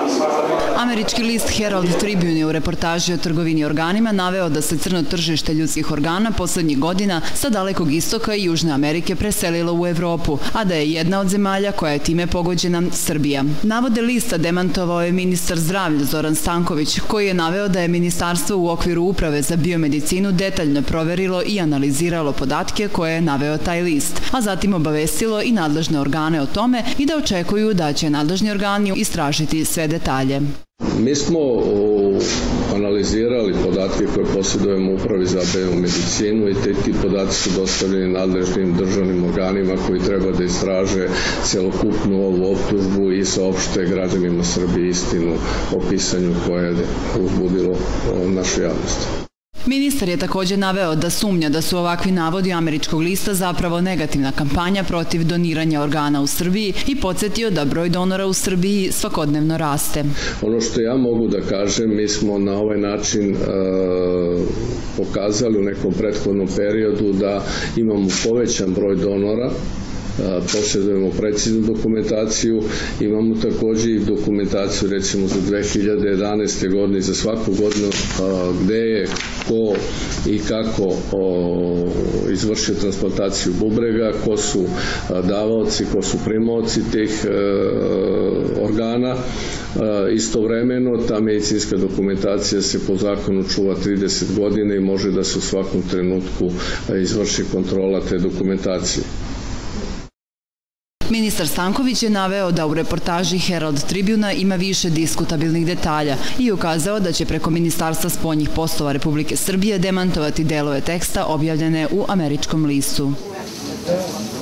Američki list Herald Tribune je u reportaži o trgovini organima naveo da se crno tržište ljudskih organa poslednjih godina sa Dalekog istoka i Južne Amerike preselilo u Evropu, a da je jedna od zemalja koja je time pogođena Srbija. Navode lista demantovao je ministar zdravlja Zoran Stanković, koji je naveo da je ministarstvo u okviru Uprave za biomedicinu detaljno proverilo i analiziralo podatke koje je naveo taj list, a zatim obavestilo i nadležne organe o tome i da očekuju da će nadležni organi istražiti sve detalje. Mi smo analizirali podatke koje posjedujemo u Upravi za biomedicinu i ti podaci su dostavljeni nadležnim državnim organima koji treba da istraže celokupnu ovu optužbu i saopšte građanima Srbije istinu o pisanju koje je uzbudilo našu javnost. Ministar je također naveo da sumnja da su ovakvi navodi američkog lista zapravo negativna kampanja protiv doniranja organa u Srbiji i podsjetio da broj donora u Srbiji svakodnevno raste. Ono što ja mogu da kažem, mi smo na ovaj način pokazali u nekom prethodnom periodu da imamo povećan broj donora, posjedujemo preciznu dokumentaciju, imamo također i dokumentaciju recimo za 2011. godine, za svaku godinu gde je ko i kako izvršio transplantaciju bubrega, ko su davaoci, ko su primaoci tih organa. Istovremeno ta medicinska dokumentacija se po zakonu čuva 30 godina i može da se u svakom trenutku izvrši kontrola te dokumentacije. Ministar Stanković je naveo da u reportaži Herald Tribuna ima više diskutabilnih detalja i ukazao da će preko Ministarstva spoljnih poslova Republike Srbije demantovati delove teksta objavljene u američkom listu.